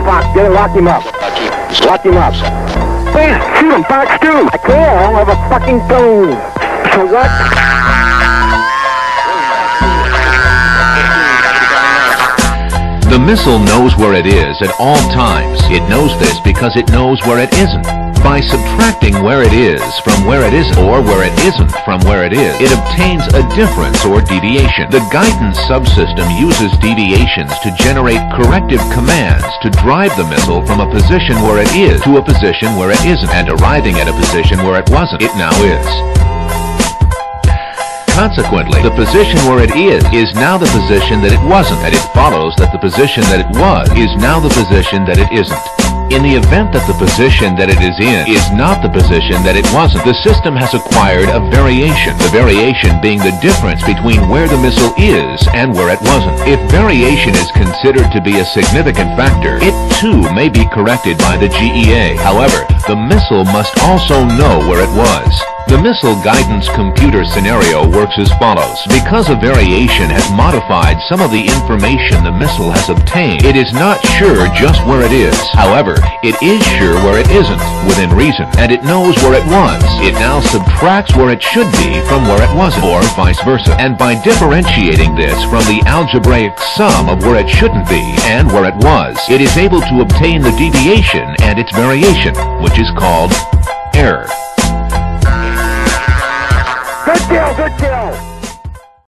Fox, get him, lock him up. Lock him up. Bam! Shoot him, Fox 2! I can't, I don't have a fucking phone. So what? The missile knows where it is at all times. It knows this because it knows where it isn't. By subtracting where it is from where it isn't, or where it isn't from where it is, it obtains a difference or deviation. The guidance subsystem uses deviations to generate corrective commands to drive the missile from a position where it is to a position where it isn't, and arriving at a position where it wasn't, it now is. Consequently, the position where it is now the position that it wasn't, and it follows that the position that it was is now the position that it isn't. In the event that the position that it is in is not the position that it wasn't, the system has acquired a variation, the variation being the difference between where the missile is and where it wasn't. If variation is considered to be a significant factor, it too may be corrected by the GEA. However, the missile must also know where it was. The missile guidance computer scenario works as follows. Because a variation has modified some of the information the missile has obtained, it is not sure just where it is. However, it is sure where it isn't, within reason, and it knows where it was. It now subtracts where it should be from where it wasn't, or vice versa. And by differentiating this from the algebraic sum of where it shouldn't be and where it was, it is able to obtain the deviation and its variation, which is called error. Good kill, good kill!